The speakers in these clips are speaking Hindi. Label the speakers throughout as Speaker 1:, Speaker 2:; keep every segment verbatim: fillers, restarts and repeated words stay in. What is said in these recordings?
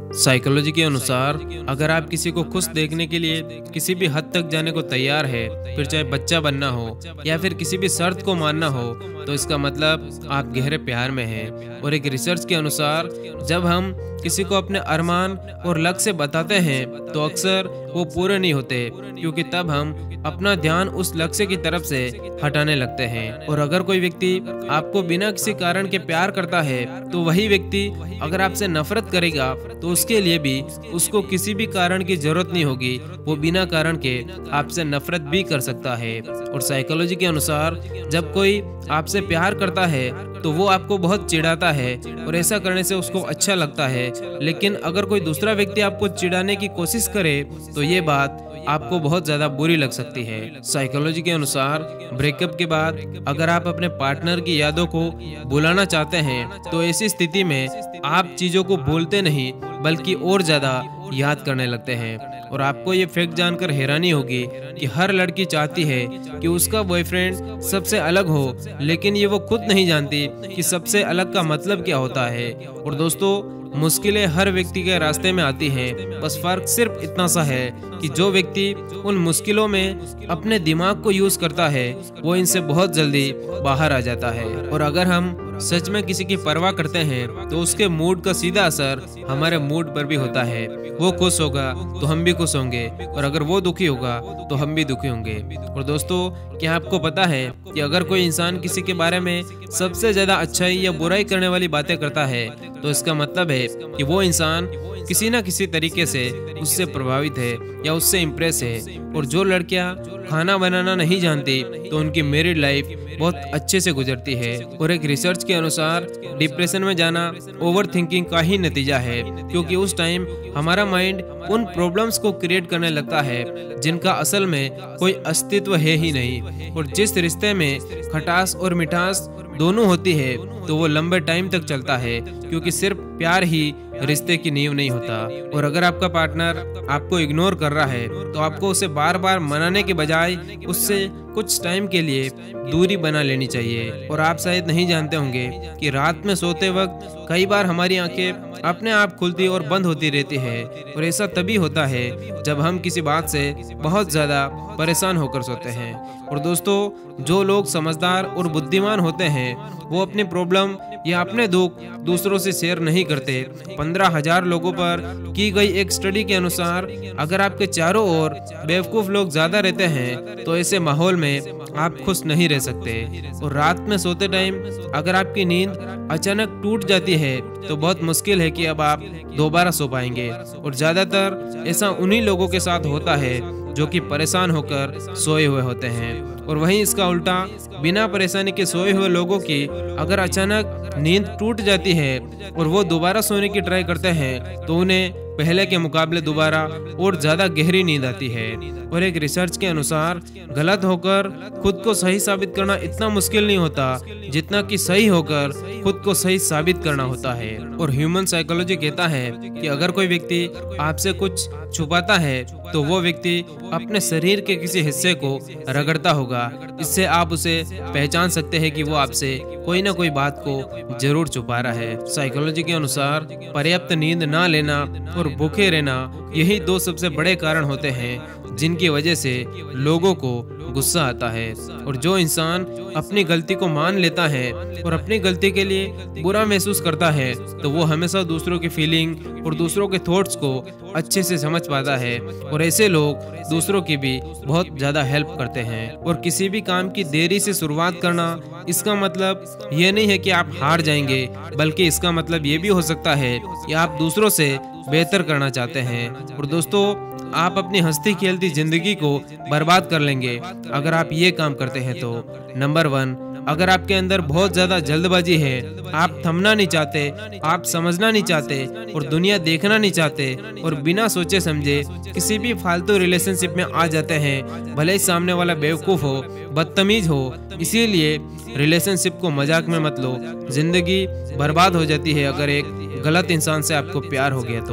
Speaker 1: साइकोलॉजी के अनुसार अगर आप किसी को खुश देखने के लिए किसी भी हद तक जाने को तैयार है, फिर चाहे बच्चा बनना हो या फिर किसी भी शर्त को मानना हो, तो इसका मतलब आप गहरे प्यार में हैं। और एक रिसर्च के अनुसार जब हम किसी को अपने अरमान और लक्ष्य बताते हैं तो अक्सर वो पूरे नहीं होते, क्योंकि तब हम अपना ध्यान उस लक्ष्य की तरफ से हटाने लगते हैं। और अगर कोई व्यक्ति आपको बिना किसी कारण के प्यार करता है तो वही व्यक्ति अगर आपसे नफरत करेगा तो उसके लिए भी उसको किसी भी कारण की जरूरत नहीं होगी, वो बिना कारण के आपसे नफरत भी कर सकता है। और साइकोलॉजी के अनुसार जब कोई आपसे प्यार करता है तो वो आपको बहुत चिढ़ाता है और ऐसा करने से उसको अच्छा लगता है, लेकिन अगर कोई दूसरा व्यक्ति आपको चिढ़ाने की कोशिश करे तो ये बात आपको बहुत ज्यादा बुरी लग सकती है। साइकोलॉजी के अनुसार ब्रेकअप के बाद अगर आप अपने पार्टनर की यादों को भुलाना चाहते हैं तो ऐसी स्थिति में आप चीजों को भूलते नहीं बल्कि और ज्यादा याद करने लगते हैं। और आपको ये फैक्ट जानकर हैरानी होगी कि हर लड़की चाहती है कि उसका बॉयफ्रेंड सबसे अलग हो, लेकिन ये वो खुद नहीं जानती कि सबसे अलग का मतलब क्या होता है। और दोस्तों, मुश्किलें हर व्यक्ति के रास्ते में आती हैं, बस फर्क सिर्फ इतना सा है कि जो व्यक्ति उन मुश्किलों में अपने दिमाग को यूज करता है वो इनसे बहुत जल्दी बाहर आ जाता है। और अगर हम सच में किसी की परवाह करते हैं तो उसके मूड का सीधा असर हमारे मूड पर भी होता है। वो खुश होगा तो हम भी खुश होंगे, और अगर वो दुखी होगा तो हम भी दुखी होंगे। और दोस्तों, क्या आपको पता है कि अगर कोई इंसान किसी के बारे में सबसे ज्यादा अच्छाई या बुराई करने वाली बातें करता है तो इसका मतलब है कि वो इंसान किसी न किसी तरीके से उससे प्रभावित है या उससे इम्प्रेस है। और जो लड़कियां खाना बनाना नहीं जानती तो उनकी मैरिड लाइफ बहुत अच्छे से गुजरती है। और एक रिसर्च के अनुसार डिप्रेशन में जाना ओवर थिंकिंग का ही नतीजा है, क्योंकि उस टाइम हमारा माइंड उन प्रॉब्लम्स को क्रिएट करने लगता है जिनका असल में कोई अस्तित्व है ही नहीं। और जिस रिश्ते में खटास और मिठास दोनों होती है तो वो लंबे टाइम तक चलता है, क्योंकि सिर्फ प्यार ही रिश्ते की नींव नहीं होता। और अगर आपका पार्टनर आपको इग्नोर कर रहा है तो आपको उसे बार बार मनाने के बजाय उससे कुछ टाइम के लिए दूरी बना लेनी चाहिए। और आप शायद नहीं जानते होंगे कि रात में सोते वक्त कई बार हमारी आंखें अपने आप खुलती और बंद होती रहती है, और ऐसा तभी होता है जब हम किसी बात से बहुत ज्यादा परेशान होकर सोते हैं। और दोस्तों, जो लोग समझदार और बुद्धिमान होते हैं वो अपनी प्रॉब्लम या अपने दुख दूसरों से शेयर नहीं करते। पंद्रह हजार लोगों पर की गई एक स्टडी के अनुसार अगर आपके चारों ओर बेवकूफ लोग ज्यादा रहते हैं तो ऐसे माहौल में आप खुश नहीं रह सकते। और रात में सोते टाइम अगर आपकी नींद अचानक टूट जाती है तो बहुत मुश्किल है कि अब आप दोबारा सो पाएंगे। और ज्यादातर ऐसा उन्हीं लोगों के साथ होता है जो कि परेशान होकर सोए हुए होते हैं। और वहीं इसका उल्टा, बिना परेशानी के सोए हुए लोगों की अगर अचानक नींद टूट जाती है और वो दोबारा सोने की ट्राई करते हैं तो उन्हें पहले के मुकाबले दोबारा और ज्यादा गहरी नींद आती है। और एक रिसर्च के अनुसार गलत होकर खुद को सही साबित करना इतना मुश्किल नहीं होता जितना कि सही होकर खुद को सही साबित करना होता है। और ह्यूमन साइकोलॉजी कहता है कि अगर कोई व्यक्ति आपसे कुछ छुपाता है तो वो व्यक्ति अपने शरीर के किसी हिस्से को रगड़ता होगा। इससे आप उसे पहचान सकते हैं कि वो आपसे कोई ना कोई बात को जरूर छुपा रहा है। साइकोलॉजी के अनुसार पर्याप्त नींद ना लेना और भूखे रहना यही दो सबसे बड़े कारण होते हैं जिनकी वजह से लोगों को गुस्सा आता है। और जो इंसान अपनी गलती को मान लेता है और अपनी गलती के लिए बुरा महसूस करता है तो वो हमेशा दूसरों की फीलिंग और दूसरों के थॉट्स को अच्छे से समझ पाता है। और ऐसे लोग दूसरों की भी बहुत ज्यादा हेल्प करते हैं। और किसी भी काम की देरी से शुरुआत करना इसका मतलब ये नहीं है कि आप हार जाएंगे, बल्कि इसका मतलब ये भी हो सकता है कि आप दूसरों से बेहतर करना चाहते हैं। और दोस्तों, आप अपनी हंसती खेलती जिंदगी को बर्बाद कर लेंगे अगर आप ये काम करते हैं तो। नंबर वन, अगर आपके अंदर बहुत ज्यादा जल्दबाजी है, आप थमना नहीं चाहते, आप समझना नहीं चाहते और दुनिया देखना नहीं चाहते और बिना सोचे समझे किसी भी फालतू रिलेशनशिप में आ जाते हैं, भले ही सामने वाला बेवकूफ हो, बदतमीज हो, इसीलिए रिलेशनशिप को मजाक में मत लो। जिंदगी बर्बाद हो जाती है अगर एक गलत इंसान से आपको प्यार हो गया तो।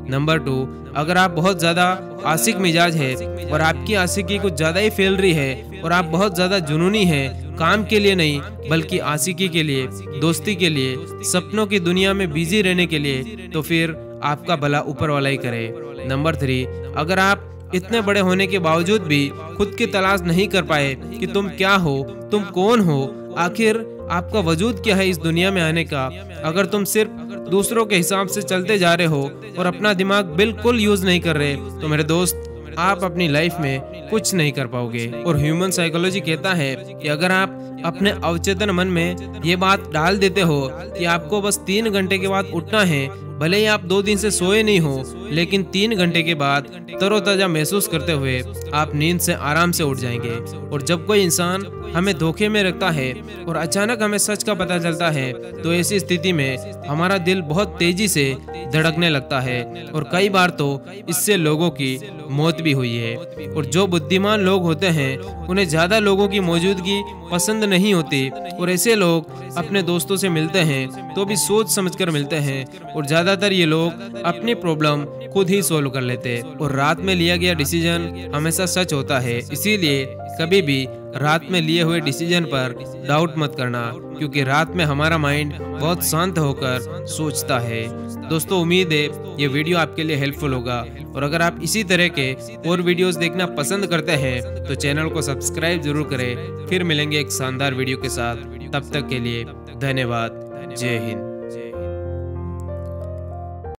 Speaker 1: नंबर टू, अगर आप बहुत ज़्यादा आशिक मिजाज है और आपकी आशिकी कुछ ज़्यादा ही फैल रही है और आप बहुत ज़्यादा जुनूनी हैं, काम के लिए नहीं बल्कि आशिकी के लिए, दोस्ती के लिए, सपनों की दुनिया में बिजी रहने के लिए, तो फिर आपका भला ऊपर वाला ही करे। नंबर थ्री, अगर आप इतने बड़े होने के बावजूद भी खुद की तलाश नहीं कर पाए कि तुम क्या हो, तुम कौन हो, आखिर आपका वजूद क्या है इस दुनिया में आने का, अगर तुम सिर्फ दूसरों के हिसाब से चलते जा रहे हो और अपना दिमाग बिल्कुल यूज नहीं कर रहे, तो मेरे दोस्त आप अपनी लाइफ में कुछ नहीं कर पाओगे। और ह्यूमन साइकोलॉजी कहता है कि अगर आप अपने अवचेतन मन में ये बात डाल देते हो कि आपको बस तीन घंटे के बाद उठना है, भले ही आप दो दिन से सोए नहीं हो, लेकिन तीन घंटे के बाद तरोताजा महसूस करते हुए आप नींद से आराम से उठ जाएंगे। और जब कोई इंसान हमें धोखे में रखता है और अचानक हमें सच का पता चलता है, तो ऐसी स्थिति में हमारा दिल बहुत तेजी से धड़कने लगता है और कई बार तो इससे लोगों की मौत भी हुई है। और जो बुद्धिमान लोग होते हैं उन्हें ज्यादा लोगों की मौजूदगी पसंद नहीं होती और ऐसे लोग अपने दोस्तों से मिलते हैं तो भी सोच समझकर मिलते हैं और ज्यादातर ये लोग अपनी प्रॉब्लम खुद ही सोल्व कर लेते हैं। और रात में लिया गया डिसीजन हमेशा सच होता है, इसीलिए कभी भी रात में लिए हुए डिसीजन पर डाउट मत करना, क्योंकि रात में हमारा माइंड बहुत शांत होकर सोचता है। दोस्तों, उम्मीद है ये वीडियो आपके लिए हेल्पफुल होगा और अगर आप इसी तरह के और वीडियोस देखना पसंद करते हैं तो चैनल को सब्सक्राइब जरूर करें। फिर मिलेंगे एक शानदार वीडियो के साथ, तब तक के लिए धन्यवाद। जय हिंद।